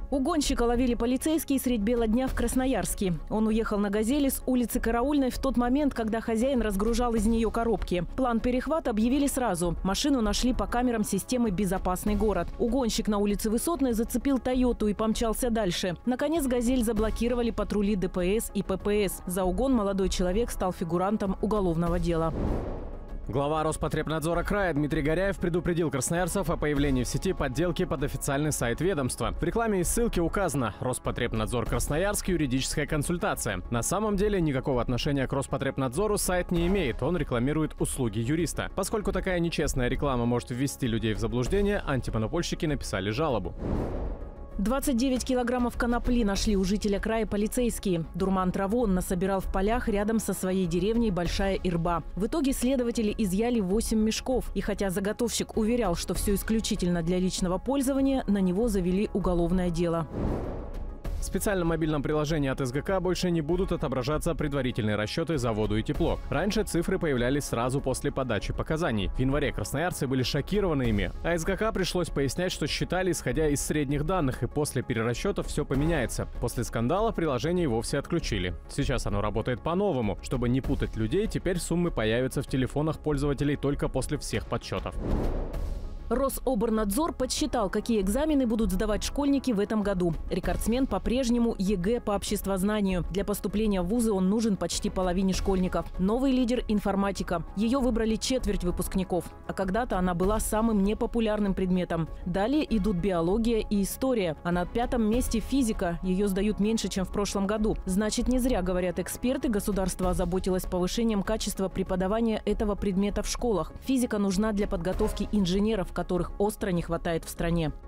Угонщика ловили полицейские средь бела дня в Красноярске. Он уехал на «Газели» с улицы Караульной в тот момент, когда хозяин разгружал из нее коробки. План перехвата объявили сразу. Машину нашли по камерам системы «Безопасный город». Угонщик на улице Высотной зацепил «Тойоту» и помчался дальше. Наконец «Газель» заблокировали патрули ДПС и ППС. За угон молодой человек стал фигурантом уголовного дела. Глава Роспотребнадзора края Дмитрий Горяев предупредил красноярцев о появлении в сети подделки под официальный сайт ведомства. В рекламе и ссылке указано: Роспотребнадзор Красноярск, юридическая консультация. На самом деле никакого отношения к Роспотребнадзору сайт не имеет, он рекламирует услуги юриста. Поскольку такая нечестная реклама может ввести людей в заблуждение, антимонопольщики написали жалобу. 29 килограммов конопли нашли у жителя края полицейские. Дурман траву он насобирал в полях рядом со своей деревней Большая Ирба. В итоге следователи изъяли 8 мешков. И хотя заготовщик уверял, что все исключительно для личного пользования, на него завели уголовное дело. В специальном мобильном приложении от СГК больше не будут отображаться предварительные расчеты за воду и тепло. Раньше цифры появлялись сразу после подачи показаний. В январе красноярцы были шокированы ими. А СГК пришлось пояснять, что считали, исходя из средних данных, и после перерасчетов все поменяется. После скандала приложение вовсе отключили. Сейчас оно работает по-новому. Чтобы не путать людей, теперь суммы появятся в телефонах пользователей только после всех подсчетов. Рособорнадзор подсчитал, какие экзамены будут сдавать школьники в этом году. Рекордсмен по-прежнему ЕГЭ по обществознанию. Для поступления в вузы он нужен почти половине школьников. Новый лидер – информатика. Ее выбрали четверть выпускников. А когда-то она была самым непопулярным предметом. Далее идут биология и история. А на 5-м месте физика. Ее сдают меньше, чем в прошлом году. Значит, не зря, говорят эксперты, государство озаботилось повышением качества преподавания этого предмета в школах. Физика нужна для подготовки инженеров, которых остро не хватает в стране.